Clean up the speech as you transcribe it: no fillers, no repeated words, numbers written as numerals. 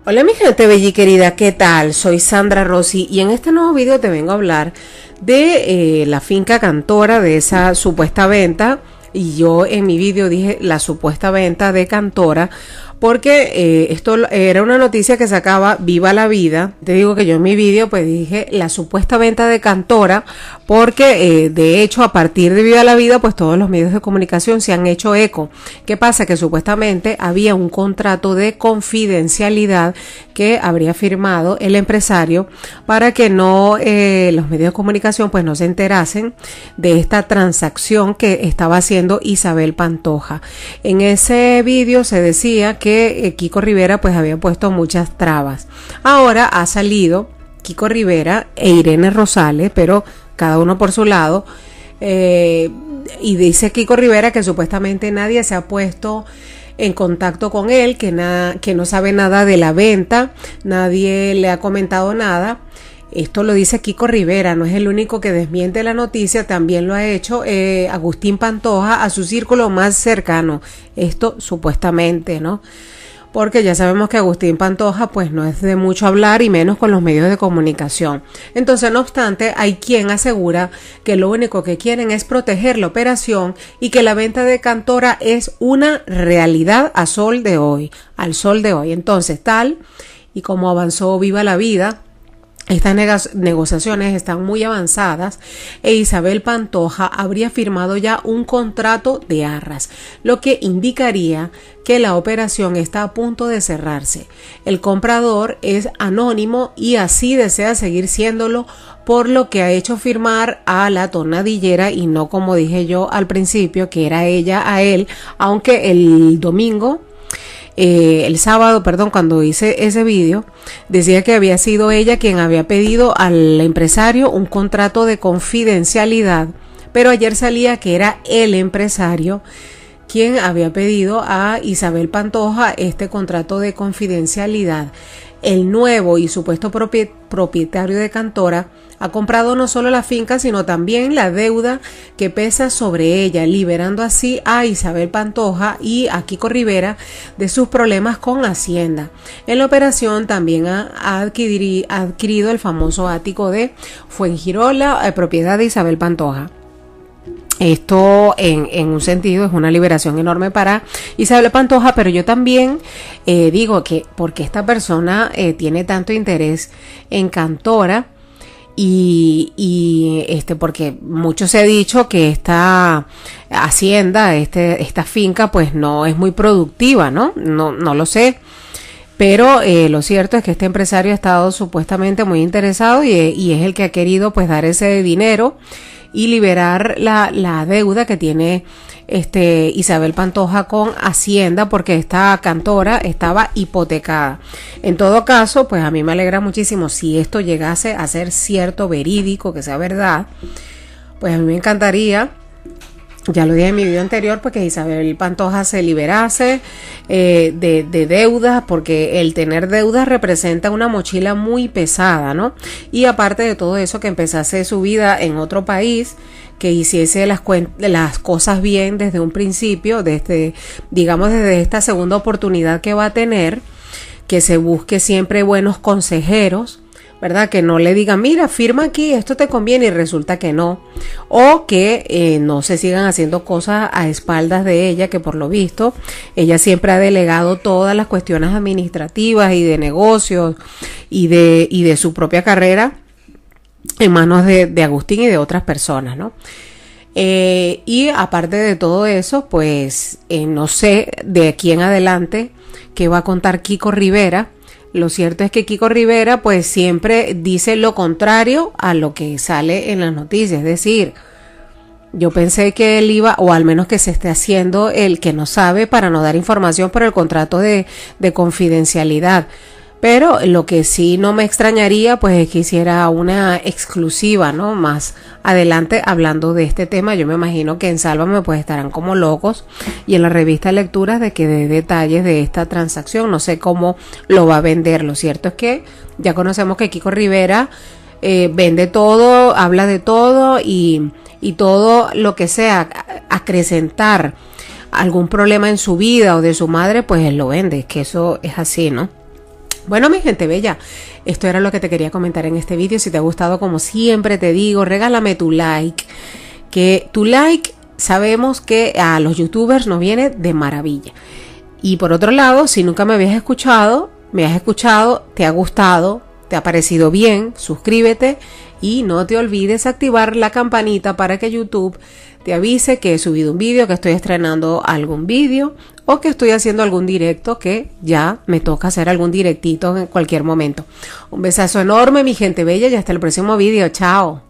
Hola mi gente bella y querida, ¿qué tal? Soy Sandra Rossi y en este nuevo video te vengo a hablar de la finca Cantora, de esa supuesta venta. Y yo en mi video dije la supuesta venta de Cantora porque esto era una noticia que sacaba Viva la Vida. Te digo que yo en mi video pues dije la supuesta venta de Cantora porque de hecho a partir de Viva la Vida pues todos los medios de comunicación se han hecho eco. ¿Qué pasa? Que supuestamente había un contrato de confidencialidad que habría firmado el empresario para que no los medios de comunicación pues no se enterasen de esta transacción que estaba haciendo Isabel Pantoja. En ese video se decía que Kiko Rivera pues había puesto muchas trabas. Ahora ha salido Kiko Rivera e Irene Rosales, pero cada uno por su lado, y dice Kiko Rivera que supuestamente nadie se ha puesto en contacto con él, que no sabe nada de la venta, nadie le ha comentado nada. Esto lo dice Kiko Rivera, no es el único que desmiente la noticia, también lo ha hecho Agustín Pantoja a su círculo más cercano, esto supuestamente, ¿no? Porque ya sabemos que Agustín Pantoja pues no es de mucho hablar y menos con los medios de comunicación. Entonces, no obstante, hay quien asegura que lo único que quieren es proteger la operación y que la venta de Cantora es una realidad al sol de hoy. Entonces, tal y como avanzó Viva la Vida, estas negociaciones están muy avanzadas e Isabel Pantoja habría firmado ya un contrato de arras, lo que indicaría que la operación está a punto de cerrarse. El comprador es anónimo y así desea seguir siéndolo, por lo que ha hecho firmar a la tornadillera y no como dije yo al principio que era ella a él, aunque el sábado, cuando hice ese vídeo, decía que había sido ella quien había pedido al empresario un contrato de confidencialidad, pero ayer salía que era el empresario quien había pedido a Isabel Pantoja este contrato de confidencialidad. El nuevo y supuesto propietario de Cantora ha comprado no solo la finca, sino también la deuda que pesa sobre ella, liberando así a Isabel Pantoja y a Kiko Rivera de sus problemas con Hacienda. En la operación también ha adquirido el famoso ático de Fuengirola, propiedad de Isabel Pantoja. Esto en un sentido es una liberación enorme para Isabel Pantoja, pero yo también digo que porque esta persona tiene tanto interés en Cantora y porque mucho se ha dicho que esta hacienda, esta finca pues no es muy productiva, ¿no? No lo sé. Pero lo cierto es que este empresario ha estado supuestamente muy interesado y es el que ha querido pues dar ese dinero y liberar la deuda que tiene Isabel Pantoja con Hacienda, porque esta Cantora estaba hipotecada. En todo caso, pues a mí me alegra muchísimo si esto llegase a ser cierto, verídico, que sea verdad. Pues a mí me encantaría, ya lo dije en mi video anterior, pues que Isabel Pantoja se liberase de deudas, porque el tener deudas representa una mochila muy pesada, ¿no? Y aparte de todo eso, que empezase su vida en otro país, que hiciese las cosas bien desde un principio, desde esta segunda oportunidad que va a tener, que se busque siempre buenos consejeros, ¿verdad? Que no le digan, mira, firma aquí, esto te conviene y resulta que no. O que no se sigan haciendo cosas a espaldas de ella, que por lo visto ella siempre ha delegado todas las cuestiones administrativas y de negocios y de su propia carrera en manos de Agustín y de otras personas, ¿no? Y aparte de todo eso, pues no sé de aquí en adelante qué va a contar Kiko Rivera. Lo cierto es que Kiko Rivera pues siempre dice lo contrario a lo que sale en las noticias. Es decir, yo pensé que él iba, o al menos que se esté haciendo el que no sabe para no dar información por el contrato de confidencialidad. Pero lo que sí no me extrañaría pues es que hiciera una exclusiva, ¿no? Más adelante hablando de este tema. Yo me imagino que en Sálvame pues estarán como locos y en la revista Lecturas de que dé detalles de esta transacción. No sé cómo lo va a vender. Lo cierto es que ya conocemos que Kiko Rivera vende todo, habla de todo y todo lo que sea acrecentar algún problema en su vida o de su madre, pues él lo vende. Es que eso es así, ¿no? Bueno, mi gente bella, esto era lo que te quería comentar en este vídeo. Si te ha gustado, como siempre te digo, regálame tu like, que tu like sabemos que a los youtubers nos viene de maravilla. Y por otro lado, si nunca me has escuchado, te ha gustado, te ha parecido bien, suscríbete y no te olvides activar la campanita para que YouTube te avise que he subido un vídeo, que estoy estrenando algún vídeo o que estoy haciendo algún directo, que ya me toca hacer algún directito en cualquier momento. Un besazo enorme, mi gente bella, y hasta el próximo vídeo. Chao.